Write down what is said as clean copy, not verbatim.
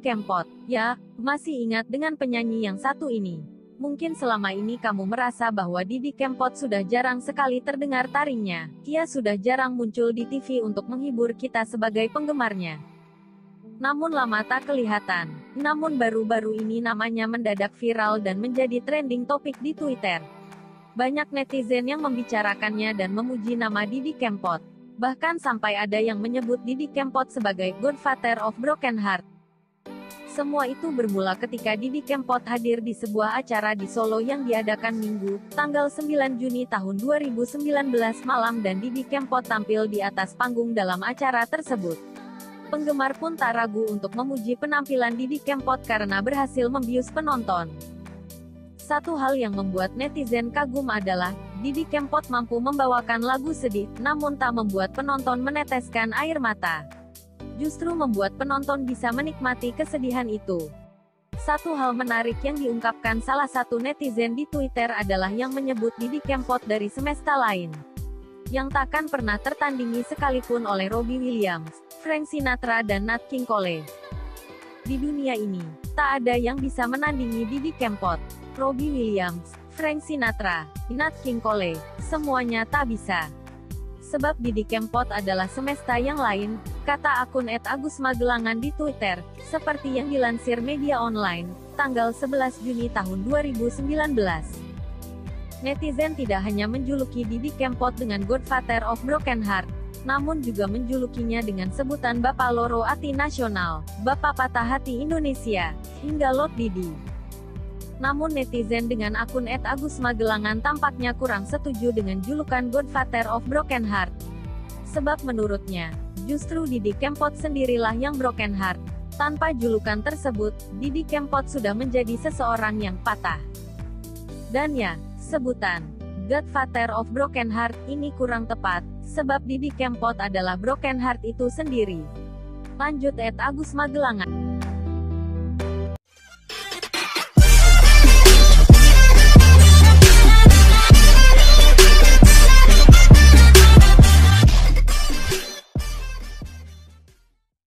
Kempot. Ya, masih ingat dengan penyanyi yang satu ini. Mungkin selama ini kamu merasa bahwa Didi Kempot sudah jarang sekali terdengar taringnya. Ia sudah jarang muncul di TV untuk menghibur kita sebagai penggemarnya. Namun lama tak kelihatan. Namun baru-baru ini namanya mendadak viral dan menjadi trending topik di Twitter. Banyak netizen yang membicarakannya dan memuji nama Didi Kempot. Bahkan sampai ada yang menyebut Didi Kempot sebagai Godfather of Broken Heart. Semua itu bermula ketika Didi Kempot hadir di sebuah acara di Solo yang diadakan Minggu, tanggal 9 Juni tahun 2019 malam dan Didi Kempot tampil di atas panggung dalam acara tersebut. Penggemar pun tak ragu untuk memuji penampilan Didi Kempot karena berhasil membius penonton. Satu hal yang membuat netizen kagum adalah, Didi Kempot mampu membawakan lagu sedih, namun tak membuat penonton meneteskan air mata. Justru membuat penonton bisa menikmati kesedihan itu. Satu hal menarik yang diungkapkan salah satu netizen di Twitter adalah yang menyebut Didi Kempot dari semesta lain, yang takkan pernah tertandingi sekalipun oleh Robbie Williams, Frank Sinatra dan Nat King Cole. Di dunia ini, tak ada yang bisa menandingi Didi Kempot. Robbie Williams, Frank Sinatra, Nat King Cole, semuanya tak bisa. Sebab Didi Kempot adalah semesta yang lain, kata akun @agusmagelangan di Twitter, seperti yang dilansir media online, tanggal 11 Juni tahun 2019. Netizen tidak hanya menjuluki Didi Kempot dengan Godfather of Broken Heart, namun juga menjulukinya dengan sebutan Bapak Loro Ati Nasional, Bapak Patah Hati Indonesia, hingga Lord Didi. Namun netizen dengan akun @agusmagelangan tampaknya kurang setuju dengan julukan Godfather of Broken Heart. Sebab menurutnya, justru Didi Kempot sendirilah yang broken heart. Tanpa julukan tersebut, Didi Kempot sudah menjadi seseorang yang patah. Dan ya, sebutan Godfather of Broken Heart ini kurang tepat, sebab Didi Kempot adalah broken heart itu sendiri. Lanjut @agusmagelangan.